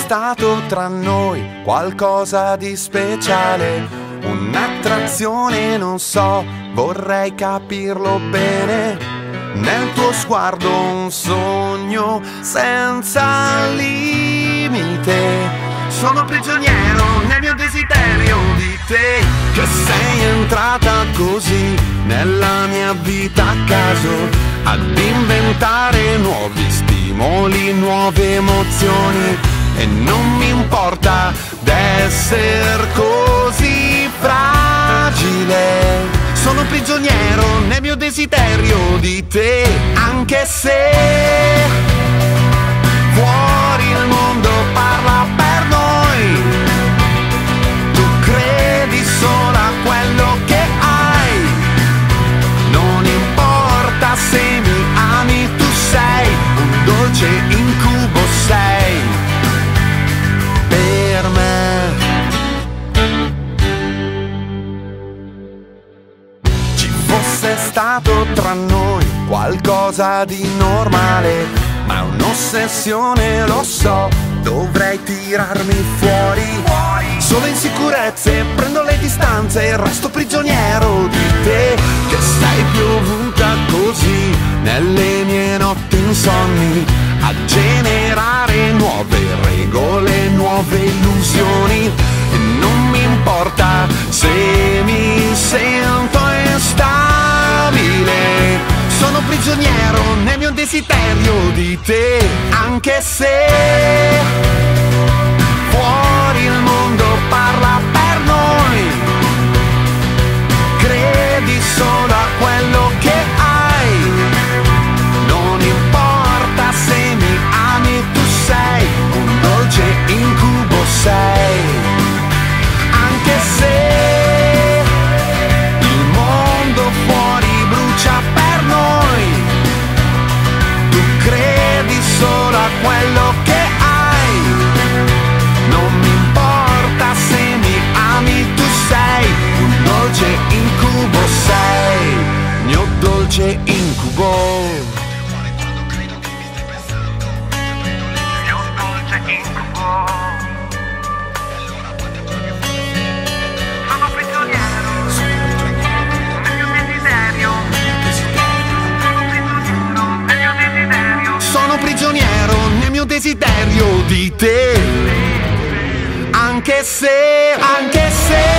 stato tra noi qualcosa di speciale, un'attrazione, non so, vorrei capirlo bene. Nel tuo sguardo un sogno senza limite. Sono prigioniero nel mio desiderio di te, che sei entrata così nella mia vita a caso, ad inventare nuovi stimoli, nuove emozioni. E non mi importa d'essere così fragile. Sono prigioniero nel mio desiderio di te, anche se fuori il mondo parla per noi. Tu credi solo a quello che hai, non importa se mi ami, tu sei un dolce incubo, sei per me. Ci fosse stato tra noi qualcosa di normale, ma è un'ossessione, lo so, dovrei tirarmi fuori. Solo insicurezze, prendo le distanze e resto prigioniero di te, che sei piovuta così nelle mie notti insonni, a generare nuove regole, nuove illusioni. E non mi importa se mi sento instabile. Sono prigioniero nel mio desiderio di te, anche se fuori il mondo parla per noi. Credi solo a quello che hai, non importa se mi ami, tu sei un dolce incubo, sei, anche se il mondo fuori brucia per noi. Tu credi solo a quello che hai, non mi importa se mi ami, tu sei un dolce incubo, sei mio dolce incubo. Sono prigioniero nel mio desiderio. Sono prigioniero nel mio desiderio di te, anche se